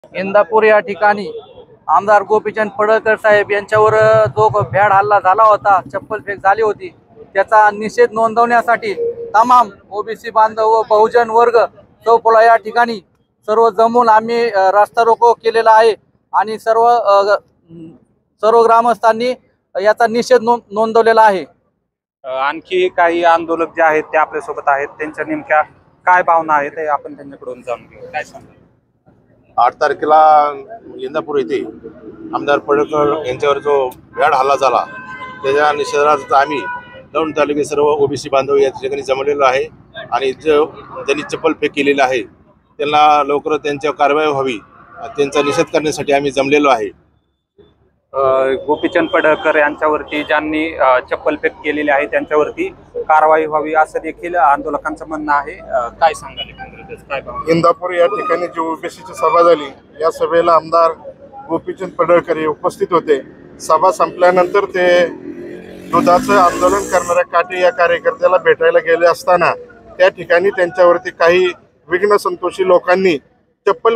इंदापूर या ठिकाणी आमदार गोपीचंद पडळकर साहेब यांच्यावर जो भ्याड हल्ला झाला होता, चप्पल फेक झाली होती, त्याचा निषेध नोंदवण्यासाठी तमाम ओबीसी बांधव व बहुजन वर्ग चौफुला या ठिकाणी सर्व जमून आम्ही रस्ता रोको केलेला आहे आणि सर्व ग्रामस्थांनी याचा निषेध नोंदवलेला आहे। आणखी काही आंदोलक जे आहेत ते आपल्या सोबत आहेत, त्यांच्या नेमक्या काय भावना आहेत ते आपण त्यांच्याकडून जाणून घेऊ। काय सांगाल? 8 तारखेला इंदापूर येथे आमदार पडळकर यांच्यावर जो भ्याड हल्ला झाला त्याच्या निषेधार्थ आम्ही दौंड तालुक्यात सर्व ओबीसी बांधव या ठिकाणी जमलेलो आहे आणि जो त्यांनी चप्पल फेक केलेला आहे त्यांना लवकरच त्यांच्यावर कारवाई व्हावी, त्यांचा निषेध करण्यासाठी आम्ही जमलेलो आहे। गोपीचंद पडळकर यांच्यावरती ज्यांनी चप्पल फेक केलेली आहे त्यांच्यावरती कारवाई व्हावी असं देखील आंदोलकांचं म्हणणं आहे। काय सांगाल काय भावना? इंदापूर या ठिकाणी जी ओबीसीची सभा झाली, या सभेला आमदार गोपीचंद पडळकर हे उपस्थित होते। सभा संपल्यानंतर ते दुधाचं आंदोलन करणाऱ्या काटे या कार्यकर्त्याला भेटायला गेले असताना त्या ठिकाणी त्यांच्यावरती काही विघ्न संतोषी लोकांनी चप्पल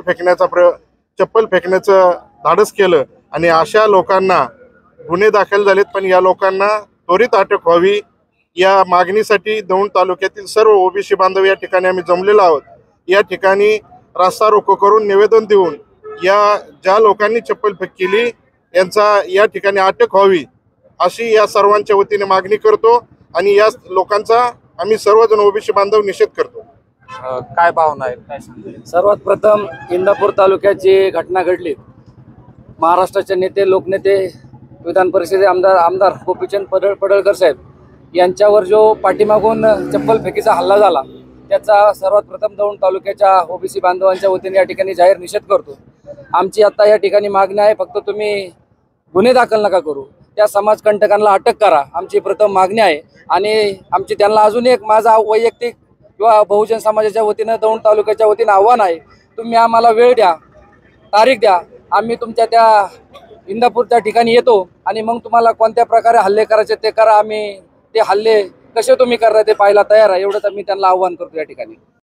फेकण्याचं धाडस केलं आणि अशा लोकांना गुन्हे दाखल झालेत। पण या लोकांना त्वरित अटक व्हावी या मागणीसाठी दौंड तालुक्यातील सर्व ओबीसी बांधव या ठिकाणी आम्ही जमलेलो आहोत। या ठिकाणी रस्ता रोको करून निवेदन देऊन या ज्या लोकांनी चप्पल फेक केली यांचा या ठिकाणी अटक व्हावी अशी या सर्वांच्या वतीने मागणी करतो आणि या लोकांचा आम्ही सर्वजण ओबीसी बांधव निषेध करतो। काय भावना आहे काय सांगाल? सर्वात प्रथम इंदापूर तालुक्यात जी घटना घडली, महाराष्ट्राचे नेते लोकनेते विधान परिषदेचे आमदार गोपीचंद पडळकर साहेब यांच्यावर जो पाठीमागून चप्पल फेकीचा हल्ला झाला त्याचा सर्वात प्रथम दौंड तालुक्याच्या ओबीसी बांधवांच्या वतीने या ठिकाणी जाहीर निषेध करतो। आमची आता या ठिकाणी मागणी आहे, फक्त तुम्ही गुन्हे दाखल नका करू, त्या समाजकंटकांना अटक करा, आमची प्रथम मागणी आहे। आणि आमची त्यांना अजून एक माझा वैयक्तिक किंवा बहुजन समाजाच्या वतीनं दौंड तालुक्याच्या वतीनं आव्हान आहे, तुम्ही आम्हाला वेळ द्या, तारीख द्या, आम्ही तुमच्या त्या इंदापूरच्या ठिकाणी येतो आणि मग तुम्हाला कोणत्या प्रकारे हल्ले करायचे ते करा, आम्ही ते हल्ले कसे तुम्ही करता ते पाहायला तयार आहे, एवढंच आम्ही त्यांना आव्हान करतो या ठिकाणी।